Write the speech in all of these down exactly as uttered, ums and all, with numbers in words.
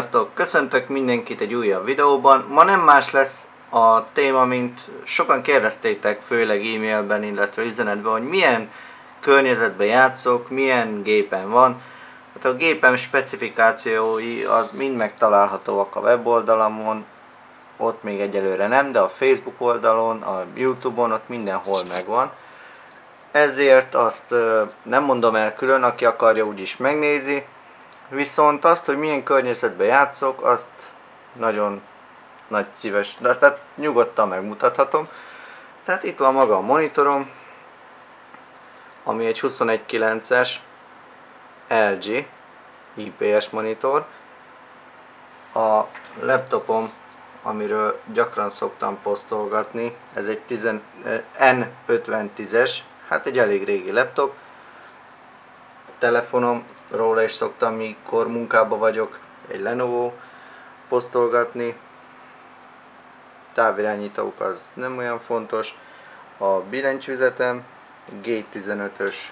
Sziasztok! Köszöntök mindenkit egy újabb videóban. Ma nem más lesz a téma, mint sokan kérdeztétek, főleg e-mailben, illetve üzenetben, hogy milyen környezetben játszok, milyen gépen van. Hát a gépem specifikációi az mind megtalálhatóak a weboldalamon, ott még egyelőre nem, de a Facebook oldalon, a YouTube-on, ott mindenhol megvan. Ezért azt nem mondom el külön, aki akarja úgyis megnézi. Viszont azt, hogy milyen környezetben játszok, azt nagyon nagy szíves, de tehát nyugodtan megmutathatom. Tehát itt van maga a monitorom, ami egy huszonegy kilences el gé i pé es monitor. A laptopom, amiről gyakran szoktam posztolgatni, ez egy en ötven tízes, hát egy elég régi laptop. Telefonom, róla is szoktam, mikor munkában vagyok, egy Lenovo posztolgatni. Távirányítók az nem olyan fontos. A billentyűzetem gé tizenötös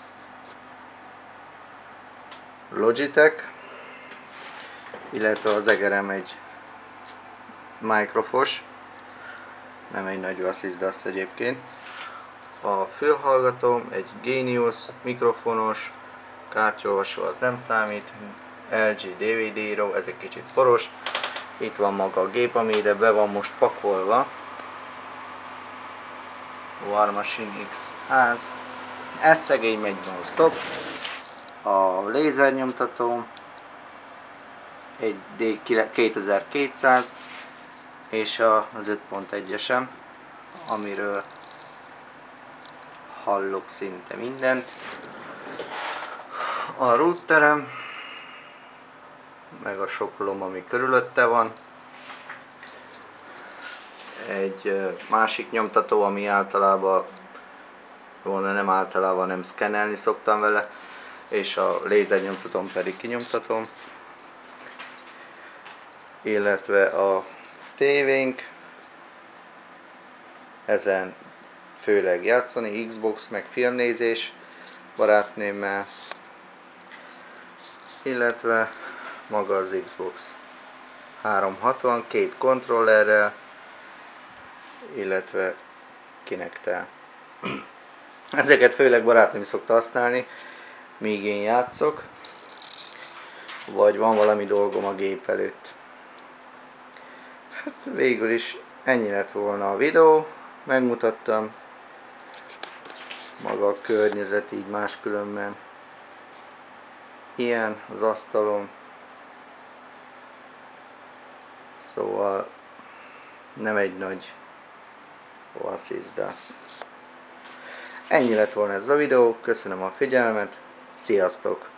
Logitech, illetve az egerem egy Microfos, nem egy nagy Asus, de az egyébként. A fülhallgatóm egy Genius mikrofonos, kártyolvasó az nem számít, el gé dé vé dé író, ez egy kicsit poros. Itt van maga a gép, ami ide be van most pakolva. War Machine X ház. Ez szegény megy non-stop. A lézernyomtatóm egy D kétezer-kétszáz és az öt pont egyesem, amiről hallok szinte mindent. A routerem, meg a sok lom, ami körülötte van. Egy másik nyomtató, ami általában, volna nem általában, nem szkennelni szoktam vele, és a lézer nyomtatón pedig kinyomtatom. Illetve a tévénk, ezen főleg játszani, Xbox meg filmnézés barátnőmmel, illetve maga az Xbox háromszázhatvan, két kontrollerrel, illetve Kinect-tel. Ezeket főleg barátnőm szokta használni, míg én játszok, vagy van valami dolgom a gép előtt. Hát végül is ennyi lett volna a videó, megmutattam maga a környezet így máskülönben. Ilyen az asztalom, szóval nem egy nagy Oasis dé á es. Ennyi lett volna ez a videó, köszönöm a figyelmet, sziasztok!